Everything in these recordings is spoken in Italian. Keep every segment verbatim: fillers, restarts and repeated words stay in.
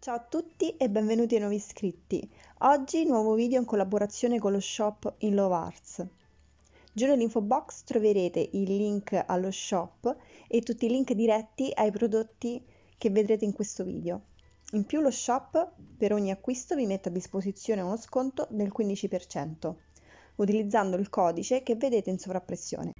Ciao a tutti e benvenuti ai nuovi iscritti. Oggi nuovo video in collaborazione con lo shop In Love Arts. Giù nell'info box troverete il link allo shop e tutti i link diretti ai prodotti che vedrete in questo video. In più lo shop per ogni acquisto vi mette a disposizione uno sconto del quindici per cento utilizzando il codice che vedete in sovrappressione.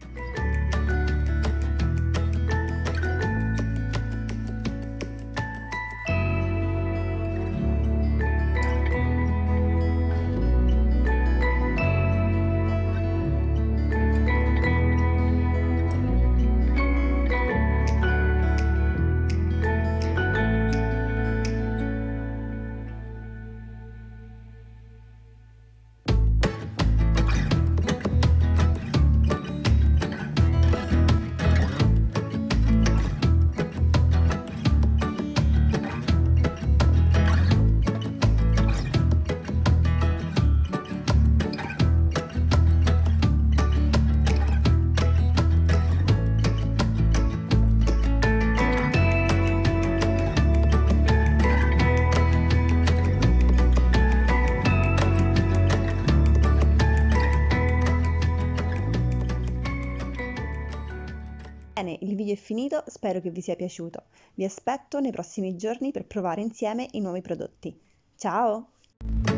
Bene, il video è finito, spero che vi sia piaciuto. Vi aspetto nei prossimi giorni per provare insieme i nuovi prodotti. Ciao!